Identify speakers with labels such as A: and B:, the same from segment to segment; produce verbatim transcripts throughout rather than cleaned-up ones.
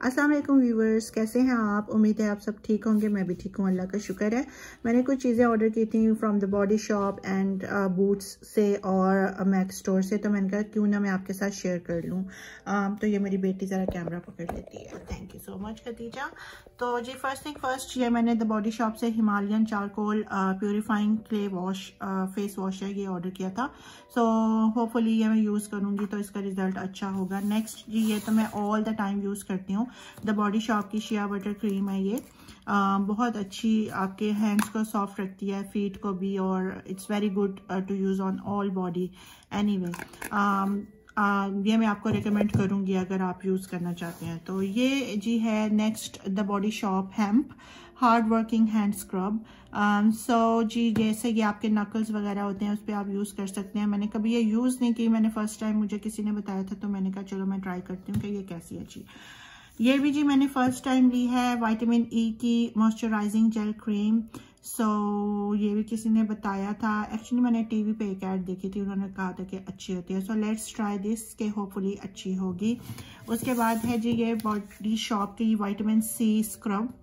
A: अस्सलाम वालेकुम व्यूवर्स, कैसे हैं आप? उम्मीद है आप सब ठीक होंगे। मैं भी ठीक हूँ, अल्लाह का शुक्र है। मैंने कुछ चीज़ें ऑर्डर की थी from the Body Shop and Boots से और मैक स्टोर से, तो मैंने कहा क्यों ना मैं आपके साथ शेयर कर लूँ। uh, तो ये मेरी बेटी ज़रा कैमरा पकड़ लेती है। Thank you so much Khadija. तो जी फर्स्ट थिंग फर्स्ट, ये मैंने द बॉडी शॉप से Himalayan charcoal purifying clay wash face wash है, ये ऑर्डर किया था। सो होपफुली ये मैं यूज़ करूँगी तो इसका रिजल्ट अच्छा होगा। नेक्स्ट जी, ये तो मैं ऑल द टाइम यूज़ करती हूँ, द बॉडी शॉप की शिया बटर क्रीम है ये। uh, बहुत अच्छी आपके हैंड्स को सॉफ्ट रखती है, फीट को भी, और it's very good to use on all body anyway. Uh, ये मैं आपको रिकमेंड करूँगी अगर आप यूज़ करना चाहते हैं तो। ये जी है next the Body Shop hemp hard working hand scrub. So जी जैसे ये आपके नकल्स वगैरह होते हैं उस पर आप यूज़ कर सकते हैं। मैंने कभी ये यूज़ नहीं की, मैंने फर्स्ट टाइम मुझे किसी ने बताया था तो मैंने कहा चलो मैं ट्राई करती हूँ कि ये कैसी है जी। ये भी जी मैंने फर्स्ट टाइम ली है विटामिन ई की moisturising gel cream. So so, ये भी किसी ने बताया था, एक्चुअली मैंने टीवी पे एक ऐड देखी थी, उन्होंने कहा था कि अच्छी होती है। सो लेट्स ट्राई दिस के होपफुली अच्छी होगी। उसके बाद है जी ये बॉडी शॉप की विटामिन सी स्क्रब।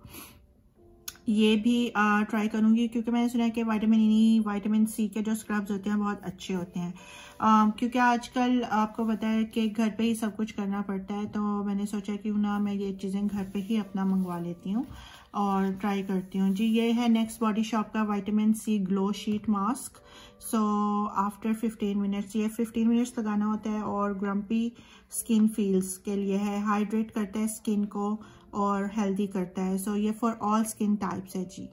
A: ये भी ट्राई करूँगी क्योंकि मैंने सुना है कि विटामिन ई विटामिन सी के जो स्क्रब्स होते हैं बहुत अच्छे होते हैं। uh, क्योंकि आजकल आपको पता है कि घर पे ही सब कुछ करना पड़ता है, तो मैंने सोचा क्यों ना मैं ये चीज़ें घर पे ही अपना मंगवा लेती हूँ और ट्राई करती हूँ जी। ये है नेक्स्ट बॉडी शॉप का vitamin C glow sheet mask. So after fifteen minutes, ये फिफ्टीन मिनट्स लगाना होता है और ग्रम्पी स्किन फील्स के लिए है, हाइड्रेट करता है स्किन को और हेल्दी करता है। सो so, ये फॉर ऑल स्किन टाइप्स है जी।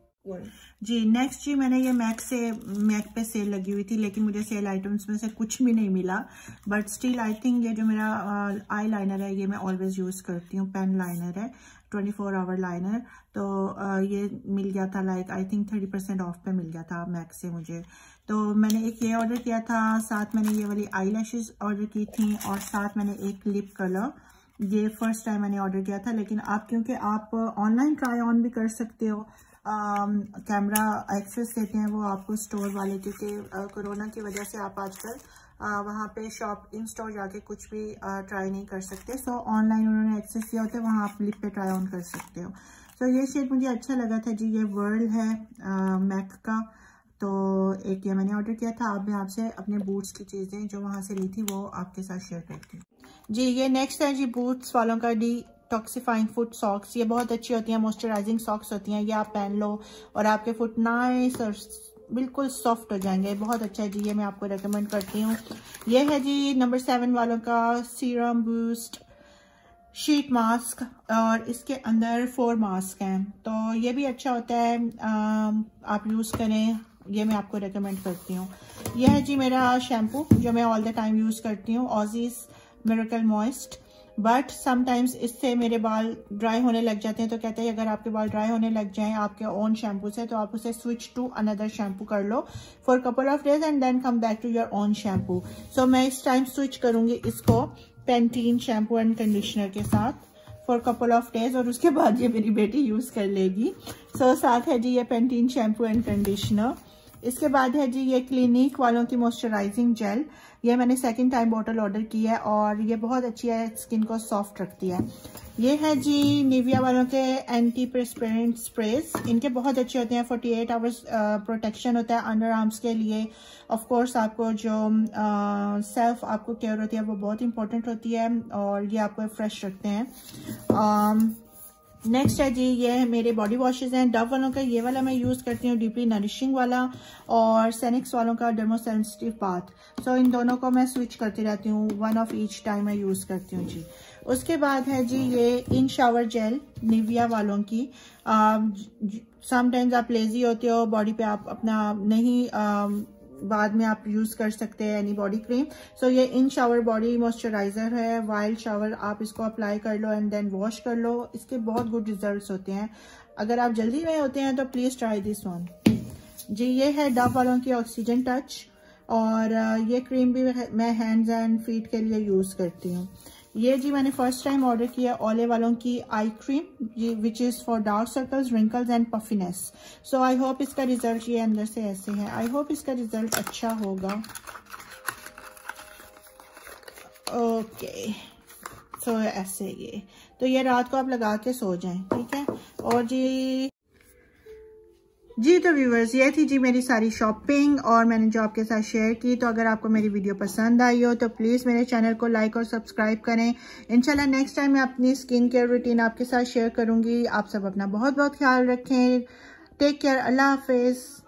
A: जी नेक्स्ट जी मैंने ये मैक से मैक पे सेल लगी हुई थी, लेकिन मुझे सेल आइटम्स में से कुछ भी नहीं मिला, बट स्टिल आई थिंक ये जो मेरा आई लाइनर है ये मैं ऑलवेज यूज़ करती हूँ, पेन लाइनर है, ट्वेंटी फोर आवर लाइनर। तो uh, ये मिल गया था like I think thirty percent off पे मिल गया था मैक से मुझे। तो मैंने एक ये ऑर्डर किया था, साथ मैंने ये वाली आई लैशेज ऑर्डर की थी और साथ मैंने एक लिप कलर, ये फर्स्ट टाइम मैंने ऑर्डर किया था। लेकिन आप क्योंकि आप ऑनलाइन ट्राई ऑन भी कर सकते हो, कैमरा एक्सेस देते हैं वो आपको स्टोर वाले, क्योंकि कोरोना की वजह से आप आजकल वहाँ पे शॉप इन स्टोर जाके कुछ भी ट्राई नहीं कर सकते। सो ऑनलाइन उन्होंने एक्सेस दिया होता है, वहाँ आप लिप पे ट्राई ऑन कर सकते हो। सो ये शेड मुझे अच्छा लगा था जी। ये वर्ल्ड है मैक का, तो एक ये मैंने ऑर्डर किया था। अब मैं आपसे अपने बूट्स की चीज़ें जो वहाँ से ली थी वो आपके साथ शेयर करती हूँ जी। ये नेक्स्ट है जी बूट्स वालों का डी टॉक्सिफाइंग फुट सॉक्स। ये बहुत अच्छी होती हैं, मॉइस्चराइजिंग सॉक्स होती हैं, ये आप पहन लो और आपके फुट नाइस और बिल्कुल सॉफ्ट हो जाएंगे। बहुत अच्छा है जी, ये मैं आपको रेकमेंड करती हूँ। ये है जी नंबर सेवन वालों का सीरम बूस्ट शीट मास्क, और इसके अंदर फोर मास्क हैं, तो ये भी अच्छा होता है, आ, आप यूज़ करें, ये मैं आपको रेकमेंड करती हूँ। यह है जी मेरा शैम्पू जो मैं ऑल द टाइम यूज़ करती हूँ, Aussie's miracle moist. But sometimes इससे मेरे बाल ड्राई होने लग जाते हैं, तो कहते हैं अगर आपके बाल ड्राई होने लग जाएं आपके ओन शैम्पू से तो आप उसे स्विच टू अनदर शैम्पू कर लो for couple of days and then come back to your own shampoo. So मैं इस टाइम स्विच करूंगी इसको पेंटीन शैम्पू एंड कंडीशनर के साथ फॉर कपल ऑफ डेज, और उसके बाद ये मेरी बेटी यूज़ कर लेगी। सो so, साथ है जी ये पेंटीन शैम्पू एंड कंडीशनर। इसके बाद है जी ये क्लिनिक वालों की मॉइस्चराइजिंग जेल, ये मैंने सेकंड टाइम बॉटल ऑर्डर की है और ये बहुत अच्छी है, स्किन को सॉफ्ट रखती है। ये है जी निविया वालों के एंटी प्रेस्पिरेंट स्प्रेज, इनके बहुत अच्छे होते हैं, फोर्टी एट आवर्स प्रोटेक्शन होता है अंडर आर्म्स के लिए। ऑफ कोर्स आपको जो सेल्फ uh, आपको केयर होती है वो बहुत इंपॉर्टेंट होती है और ये आपको फ्रेश रखते हैं। um, नेक्स्ट है जी ये मेरे बॉडी वॉशेज हैं डव वालों का, ये वाला मैं यूज़ करती हूँ डीपली नरिशिंग वाला, और सेनिक्स वालों का डर्मोसेंसिटिव बाथ। सो इन दोनों को मैं स्विच करती रहती हूँ, वन ऑफ ईच टाइम मैं यूज़ करती हूँ जी। उसके बाद है जी ये इन शावर जेल निविया वालों की। समटाइम्स आप लेजी होते हो, बॉडी पे आप अपना नहीं आ, बाद में आप यूज़ कर सकते हैं एनी बॉडी क्रीम। सो ये इन शावर बॉडी मॉइस्चराइजर है, वाइल्ड शावर, आप इसको अप्लाई कर लो एंड देन वॉश कर लो, इसके बहुत गुड रिजल्ट्स होते हैं। अगर आप जल्दी में होते हैं तो प्लीज़ ट्राई दिस वन जी। ये है डव वालों की ऑक्सीजन टच, और ये क्रीम भी मैं हैंड्स एंड फीट के लिए यूज़ करती हूँ। ये जी मैंने फर्स्ट टाइम ऑर्डर किया ओले वालों की आई क्रीम जी, which is for dark circles, wrinkles and puffiness. So I hope इसका रिजल्ट ये अंदर से ऐसे है, आई होप इसका रिजल्ट अच्छा होगा। ओके तो ऐसे ये तो ये रात को आप लगा के सो जाएं, ठीक है। और जी जी तो व्यूवर्स ये थी जी मेरी सारी शॉपिंग और मैंने जो आपके साथ शेयर की। तो अगर आपको मेरी वीडियो पसंद आई हो तो प्लीज़ मेरे चैनल को लाइक और सब्सक्राइब करें। इंशाल्लाह नेक्स्ट टाइम मैं अपनी स्किन केयर रूटीन आपके साथ शेयर करूंगी। आप सब अपना बहुत बहुत ख्याल रखें। Take care. अल्लाह हाफिज़।